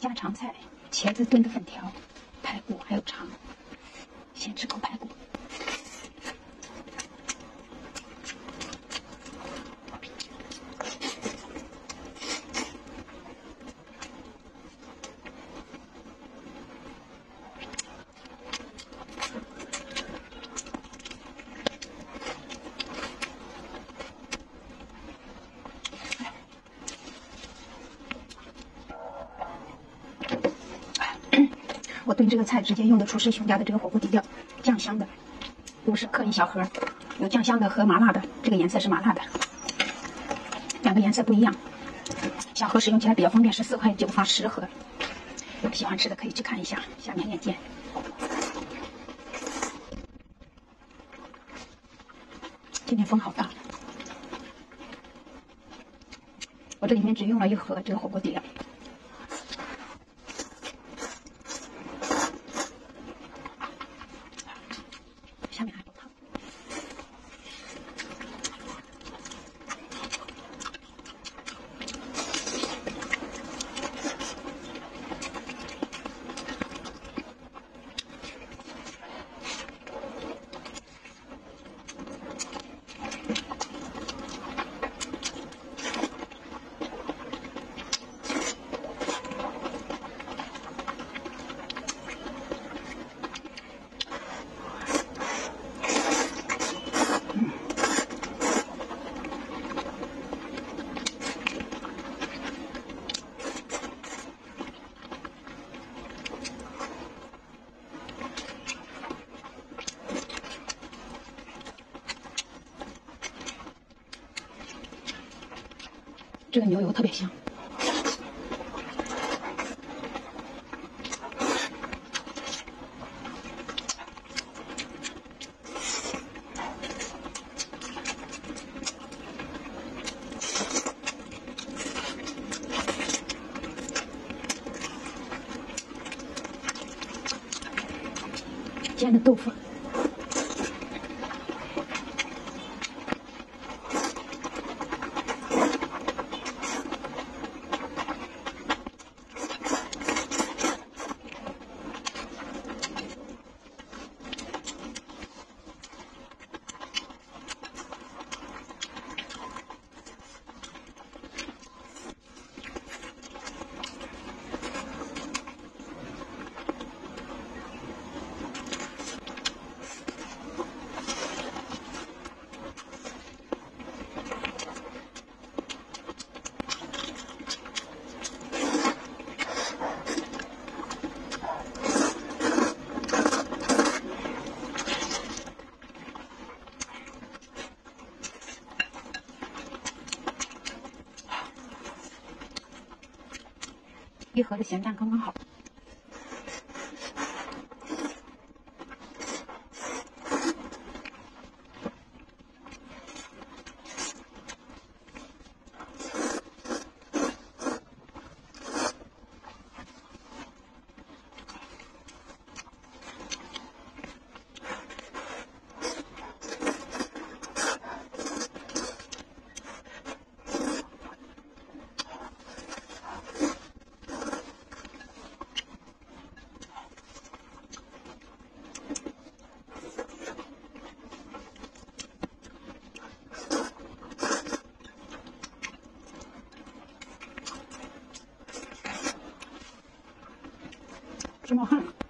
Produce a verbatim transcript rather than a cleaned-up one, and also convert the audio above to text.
家常菜，茄子炖的粉条，排骨还有肠，先吃口排骨。我炖这个菜直接用的厨师兄家的这个火锅底料，酱香的，五十克一小盒，有酱香的和麻辣的，这个颜色是麻辣的，两个颜色不一样。小盒使用起来比较方便，十四块九发十盒，喜欢吃的可以去看一下，下面链接。今天风好大，我这里面只用了一盒这个火锅底料。下面还不烫。这个牛油特别香。煎的豆腐。一盒的咸蛋刚刚好。直冒汗。